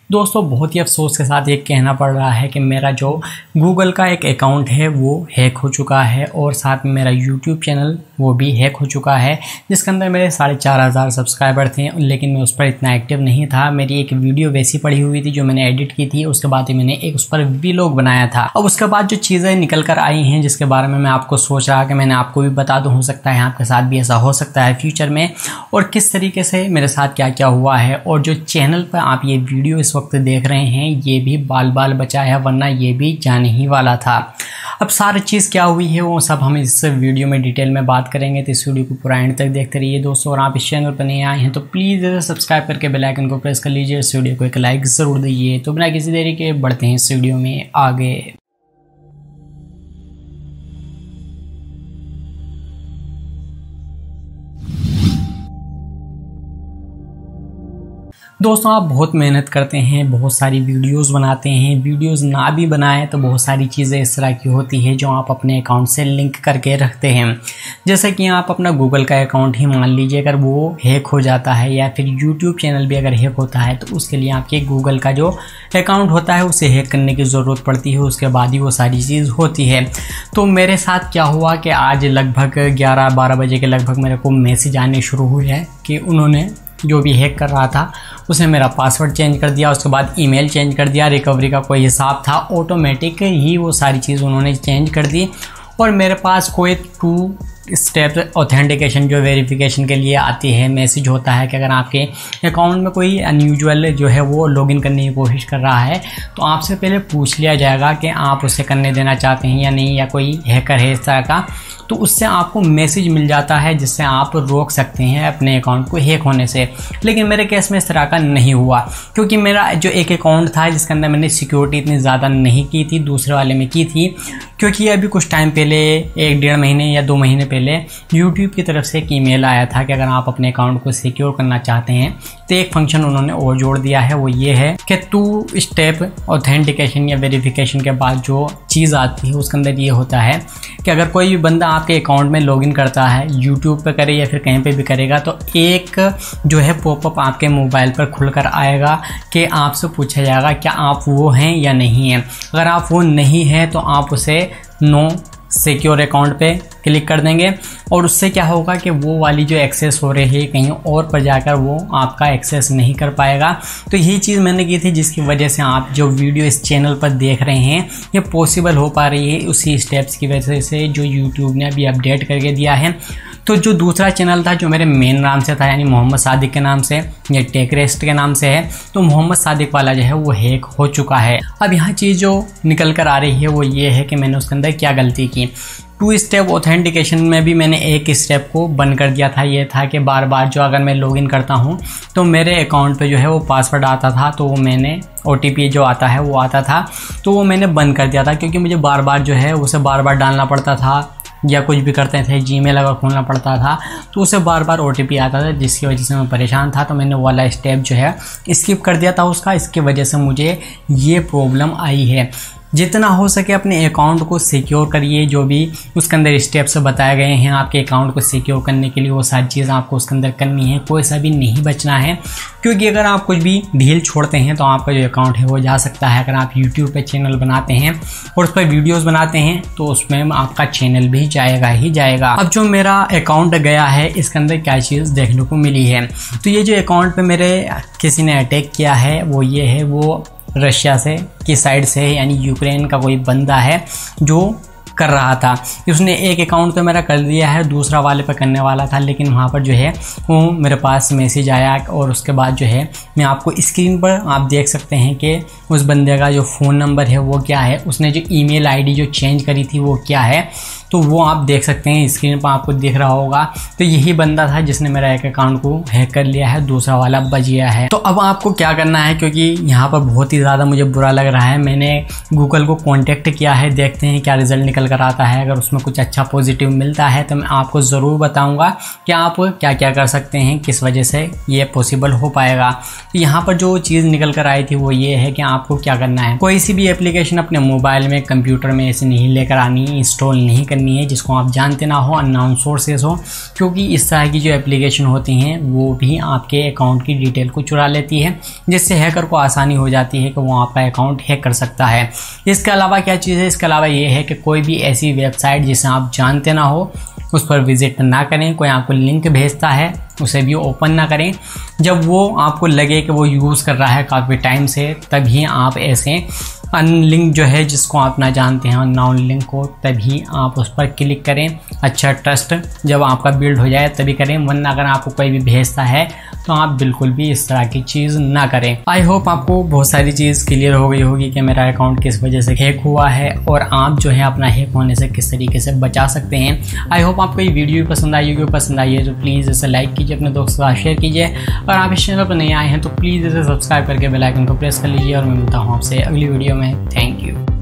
दोस्तों बहुत ही अफसोस के साथ ये कहना पड़ रहा है कि मेरा जो गूगल का एक अकाउंट है वो हैक हो चुका है और साथ में मेरा यूट्यूब चैनल वो भी हैक हो चुका है, जिसके अंदर मेरे 4,500 सब्सक्राइबर थे, लेकिन मैं उस पर इतना एक्टिव नहीं था। मेरी एक वीडियो वैसी पड़ी हुई थी जो मैंने एडिट की थी, उसके बाद मैंने एक उस पर व्लॉग बनाया था। अब उसके बाद जो चीज़ें निकल कर आई हैं जिसके बारे में मैं आपको सोच रहा कि मैंने आपको भी बता दूँ, हो सकता है आपके साथ भी ऐसा हो सकता है फ्यूचर में, और किस तरीके से मेरे साथ क्या क्या हुआ है। और जो चैनल पर आप ये वीडियो इस वक्त देख रहे हैं ये भी बाल बाल बचा है, वरना ये भी जाने ही वाला था। अब सारी चीज़ क्या हुई है वो सब हम इस वीडियो में डिटेल में बात करेंगे, तो इस वीडियो को पूरा एंड तक देखते रहिए दोस्तों। और आप इस चैनल पर नए आए हैं तो प्लीज़ सब्सक्राइब करके बेल आइकन को प्रेस कर लीजिए, इस वीडियो को एक लाइक ज़रूर दीजिए। तो बिना किसी देरी के बढ़ते हैं इस वीडियो में आगे। दोस्तों आप बहुत मेहनत करते हैं, बहुत सारी वीडियोस बनाते हैं, वीडियोस ना भी बनाएं तो बहुत सारी चीज़ें इस तरह की होती है जो आप अपने अकाउंट से लिंक करके रखते हैं। जैसे कि आप अपना गूगल का अकाउंट ही मान लीजिए, अगर वो हैक हो जाता है या फिर यूट्यूब चैनल भी अगर हैक होता है तो उसके लिए आपके गूगल का जो अकाउंट होता है उसे हैक करने की ज़रूरत पड़ती है, उसके बाद ही वो सारी चीज़ होती है। तो मेरे साथ क्या हुआ कि आज लगभग 11-12 बजे के लगभग मेरे को मैसेज आने शुरू हुए हैं कि उन्होंने जो भी हैक कर रहा था उसने मेरा पासवर्ड चेंज कर दिया, उसके बाद ईमेल चेंज कर दिया, रिकवरी का कोई हिसाब था, ऑटोमेटिक ही वो सारी चीज़ उन्होंने चेंज कर दी। और मेरे पास कोई 2 स्टेप ऑथेंटिकेशन जो वेरिफिकेशन के लिए आती है मैसेज होता है कि अगर आपके अकाउंट में कोई अनयूजुअल जो है वो लॉगिन करने की कोशिश कर रहा है तो आपसे पहले पूछ लिया जाएगा कि आप उसे करने देना चाहते हैं या नहीं, या कोई हैकर है इस तरह का, तो उससे आपको मैसेज मिल जाता है जिससे आप रोक सकते हैं अपने अकाउंट को हैक होने से। लेकिन मेरे केस में इस तरह का नहीं हुआ, क्योंकि मेरा जो एक अकाउंट था जिसके अंदर मैंने सिक्योरिटी इतनी ज़्यादा नहीं की थी, दूसरे वाले में की थी। क्योंकि अभी कुछ टाइम पहले 1-1.5 महीने या 2 महीने पहले यूट्यूब की तरफ से एक ईमेल आया था कि अगर आप अपने अकाउंट को सिक्योर करना चाहते हैं तो एक फंक्शन उन्होंने और जोड़ दिया है, वो ये है कि 2 स्टेप ऑथेंटिकेशन या वेरिफिकेशन के बाद जो चीज़ आती है उसके अंदर ये होता है कि अगर कोई भी बंदा आपके अकाउंट में लॉगिन करता है, यूट्यूब पे करे या फिर कहीं पे भी करेगा, तो एक जो है पॉपअप आपके मोबाइल पर खुलकर आएगा कि आपसे पूछा जाएगा क्या आप वो हैं या नहीं हैं। अगर आप वो नहीं हैं तो आप उसे नो सिक्योर अकाउंट पे क्लिक कर देंगे, और उससे क्या होगा कि वो वाली जो एक्सेस हो रही है कहीं और पर जाकर वो आपका एक्सेस नहीं कर पाएगा। तो यही चीज़ मैंने की थी जिसकी वजह से आप जो वीडियो इस चैनल पर देख रहे हैं ये पॉसिबल हो पा रही है उसी स्टेप्स की वजह से जो यूट्यूब ने अभी अपडेट करके दिया है। तो जो दूसरा चैनल था जो मेरे मेन नाम से था, यानी मोहम्मद सादिक के नाम से या टेकरेस्ट के नाम से है, तो मोहम्मद सादिक वाला जो है वो हैक हो चुका है। अब यहाँ चीज़ जो निकल कर आ रही है वो ये है कि मैंने उसके अंदर क्या गलती की। 2 स्टेप ऑथेंटिकेशन में भी मैंने एक स्टेप को बंद कर दिया था। ये था कि बार बार जो अगर मैं लॉगिन करता हूँ तो मेरे अकाउंट पे जो है वो पासवर्ड आता था, तो वो मैंने OTP जो आता है वो आता था, तो वो मैंने बंद कर दिया था, क्योंकि मुझे बार बार जो है उसे बार बार डालना पड़ता था, या कुछ भी करते थे जीमेल अगर खोलना पड़ता था तो उसे बार बार OTP आता था, जिसकी वजह से मैं परेशान था। तो मैंने वो वाला स्टेप जो है स्किप कर दिया था उसका, इसकी वजह से मुझे ये प्रॉब्लम आई है। जितना हो सके अपने अकाउंट को सिक्योर करिए, जो भी उसके अंदर स्टेप्स बताए गए हैं आपके अकाउंट को सिक्योर करने के लिए वो सारी चीज़ आपको उसके अंदर करनी है, कोई सा भी नहीं बचना है। क्योंकि अगर आप कुछ भी ढील छोड़ते हैं तो आपका जो अकाउंट है वो जा सकता है। अगर आप यूट्यूब पे चैनल बनाते हैं और उस पर वीडियोज़ बनाते हैं तो उसमें आपका चैनल भी जाएगा ही जाएगा। अब जो मेरा अकाउंट गया है इसके अंदर क्या चीज़ देखने को मिली है, तो ये जो अकाउंट पे मेरे किसी ने अटैक किया है वो ये है, वो रशिया से की साइड से है, यानी यूक्रेन का कोई बंदा है जो कर रहा था। उसने एक अकाउंट तो मेरा कर दिया है, दूसरा वाले पे करने वाला था, लेकिन वहाँ पर जो है वो मेरे पास मैसेज आया और उसके बाद जो है मैं आपको स्क्रीन पर आप देख सकते हैं कि उस बंदे का जो फ़ोन नंबर है वो क्या है, उसने जो ईमेल आईडी जो चेंज करी थी वो क्या है, तो वो आप देख सकते हैं स्क्रीन पर आपको दिख रहा होगा। तो यही बंदा था जिसने मेरा एक अकाउंट को हैक कर लिया है, दूसरा वाला बच गया है। तो अब आपको क्या करना है, क्योंकि यहाँ पर बहुत ही ज़्यादा मुझे बुरा लग रहा है, मैंने गूगल को कॉन्टेक्ट किया है, देखते हैं क्या रिजल्ट निकल निकल कर आता है, अगर उसमें कुछ अच्छा पॉजिटिव मिलता है तो मैं आपको ज़रूर बताऊंगा कि आप क्या क्या कर सकते हैं, किस वजह से ये पॉसिबल हो पाएगा। तो यहाँ पर जो चीज़ निकल कर आई थी वो ये है कि आपको क्या करना है, कोई सी भी एप्लीकेशन अपने मोबाइल में, कंप्यूटर में ऐसे नहीं लेकर आनी, इंस्टॉल नहीं करनी है जिसको आप जानते ना हो, अननोन सोर्सेस हो, क्योंकि इस तरह की जो एप्लीकेशन होती हैं वो भी आपके अकाउंट की डिटेल को चुरा लेती है, जिससे हैकर को आसानी हो जाती है कि वो आपका अकाउंट हैक कर सकता है। इसके अलावा क्या चीज़ है, इसके अलावा ये है कि कोई भी ऐसी वेबसाइट जिसे आप जानते ना हो उस पर विजिट ना करें। कोई आपको लिंक भेजता है उसे भी ओपन ना करें। जब वो आपको लगे कि वो यूज़ कर रहा है काफ़ी टाइम से, तभी आप ऐसे अनलिंक जो है जिसको आप ना जानते हैं, अननोन लिंक को, तभी आप उस पर क्लिक करें। अच्छा ट्रस्ट जब आपका बिल्ड हो जाए तभी करें, वरना अगर आपको कोई भी भेजता है तो आप बिल्कुल भी इस तरह की चीज़ ना करें। आई होप आपको बहुत सारी चीज़ क्लियर हो गई होगी कि मेरा अकाउंट किस वजह से हैक हुआ है और आप जो है अपना हैक होने से किस तरीके से बचा सकते हैं। आई होप आपको ये वीडियो पसंद आई होगी। पसंद आई है तो प्लीज़ इसे लाइक कीजिए, अपने दोस्तों के साथ शेयर कीजिए, और आप इस चैनल पर नए आए हैं तो प्लीज़ इसे सब्सक्राइब करके बेल आइकन को प्रेस कर लीजिए। और मैं मिलता हूँ आपसे अगली वीडियो में। Thank you.